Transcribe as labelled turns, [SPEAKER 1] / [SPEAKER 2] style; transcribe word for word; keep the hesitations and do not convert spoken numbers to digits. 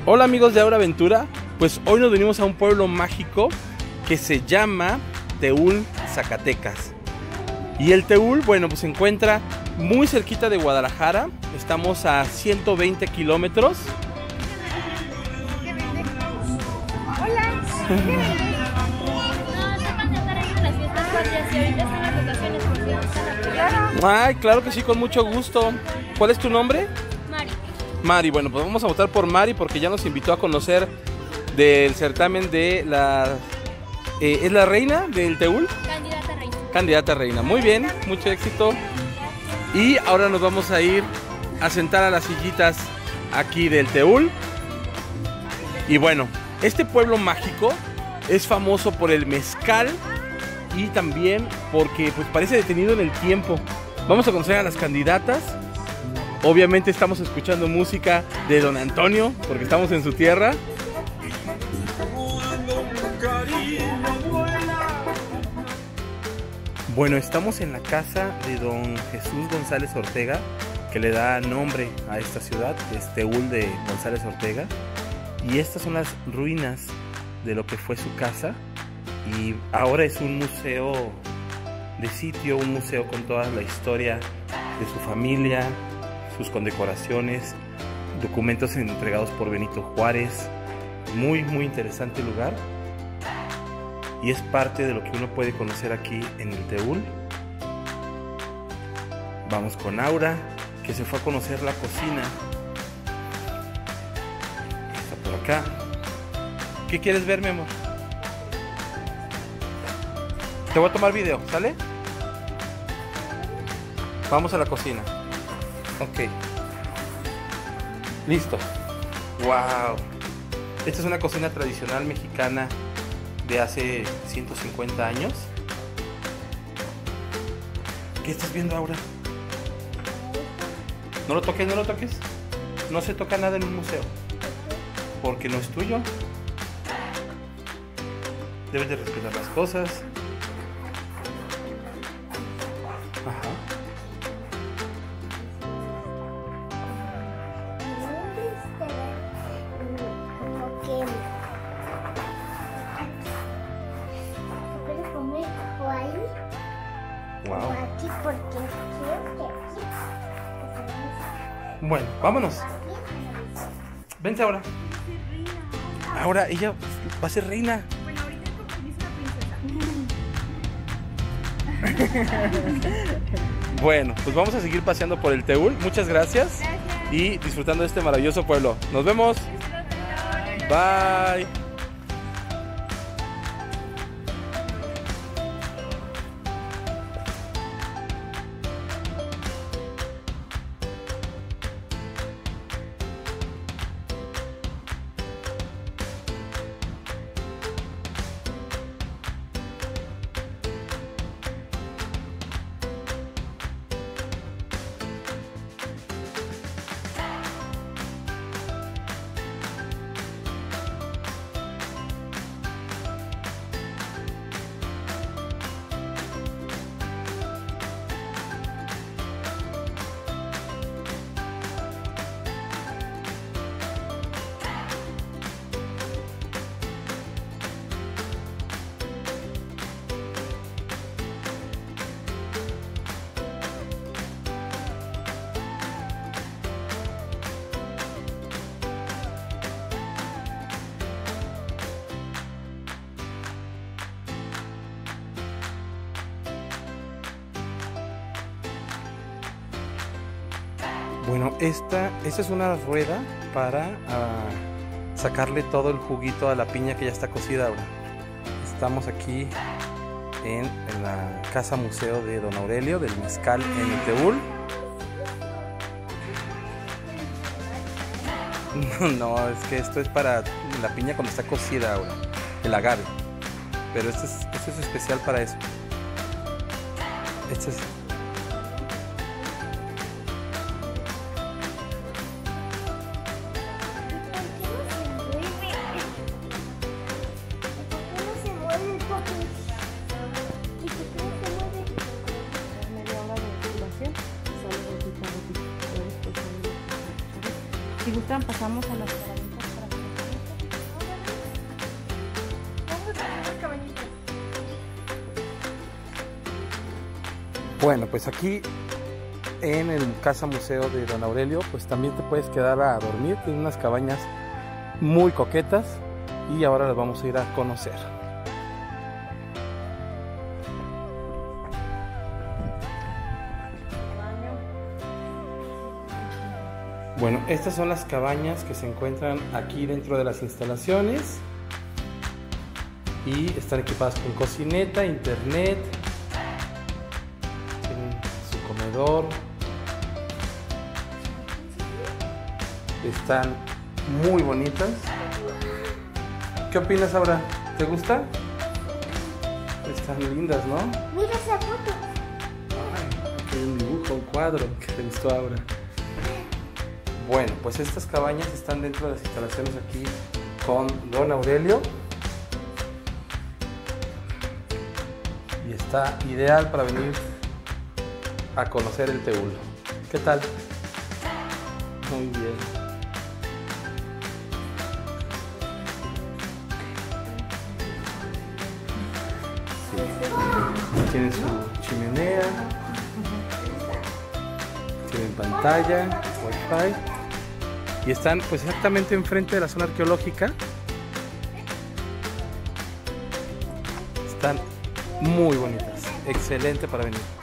[SPEAKER 1] Hola amigos de Aura Aventura, pues hoy nos venimos a un pueblo mágico que se llama Teúl, Zacatecas. Y el Teúl, bueno, pues se encuentra muy cerquita de Guadalajara, estamos a ciento veinte kilómetros.
[SPEAKER 2] Hola.
[SPEAKER 1] Ay, claro que sí, con mucho gusto. ¿Cuál es tu nombre?
[SPEAKER 2] Mari.
[SPEAKER 1] Mari, bueno, pues vamos a votar por Mari porque ya nos invitó a conocer del certamen de la... Eh, ¿es la reina del Teúl?
[SPEAKER 2] Candidata reina.
[SPEAKER 1] Candidata reina. Muy bien, mucho éxito. Y ahora nos vamos a ir a sentar a las sillitas aquí del Teúl. Y bueno, este pueblo mágico es famoso por el mezcal y también porque pues parece detenido en el tiempo. Vamos a conocer a las candidatas. Obviamente estamos escuchando música de Don Antonio porque estamos en su tierra. Bueno, estamos en la casa de Don Jesús González Ortega, que le da nombre a esta ciudad, es Teúl de González Ortega. Y estas son las ruinas de lo que fue su casa. Y ahora es un museo de sitio, un museo con toda la historia de su familia, sus condecoraciones, documentos entregados por Benito Juárez. Muy, muy interesante lugar. Y es parte de lo que uno puede conocer aquí en el Teúl. Vamos con Aura, que se fue a conocer la cocina. Está por acá. ¿Qué quieres ver, mi amor? Te voy a tomar video, ¿sale? Vamos a la cocina. Ok. Listo. Wow. Esta es una cocina tradicional mexicana de hace ciento cincuenta años. ¿Qué estás viendo, Aura? No lo toques, no lo toques. No se toca nada en un museo, porque no es tuyo. Debes de respetar las cosas. Ajá. Wow.
[SPEAKER 2] Aquí porque creo que aquí.
[SPEAKER 1] Bueno, vámonos. Vente ahora. Ahora ella va a ser reina.
[SPEAKER 2] Bueno, ahorita es porque es una princesa.
[SPEAKER 1] Bueno, pues vamos a seguir paseando por el Teúl. Muchas gracias.
[SPEAKER 2] Gracias.
[SPEAKER 1] Y disfrutando de este maravilloso pueblo. Nos vemos. Bye. Bueno, esta, esta es una rueda para uh, sacarle todo el juguito a la piña que ya está cocida ahora. Estamos aquí en, en la casa museo de Don Aurelio, del mezcal en el Teúl. No, no, es que esto es para la piña cuando está cocida ahora, el agave. Pero esto es, esto es especial para eso. Este es...
[SPEAKER 3] Si gustan, pasamos a las herramientas para que
[SPEAKER 1] Bueno, pues aquí en el Casa Museo de Don Aurelio, pues también te puedes quedar a dormir. Tiene unas cabañas muy coquetas y ahora las vamos a ir a conocer. Bueno, estas son las cabañas que se encuentran aquí dentro de las instalaciones y están equipadas con cocineta, internet, tienen su comedor, están muy bonitas. ¿Qué opinas, Aura? ¿Te gusta? Están lindas, ¿no?
[SPEAKER 2] Mira esa foto.
[SPEAKER 1] Ay, aquí hay un dibujo, un cuadro que te gustó, Aura. Bueno, pues estas cabañas están dentro de las instalaciones aquí con Don Aurelio y está ideal para venir a conocer el Teúl. ¿Qué tal? Muy bien. Sí. Tienen su chimenea, tienen pantalla, wifi. Y están pues exactamente enfrente de la zona arqueológica. Están muy bonitas, excelente para venir.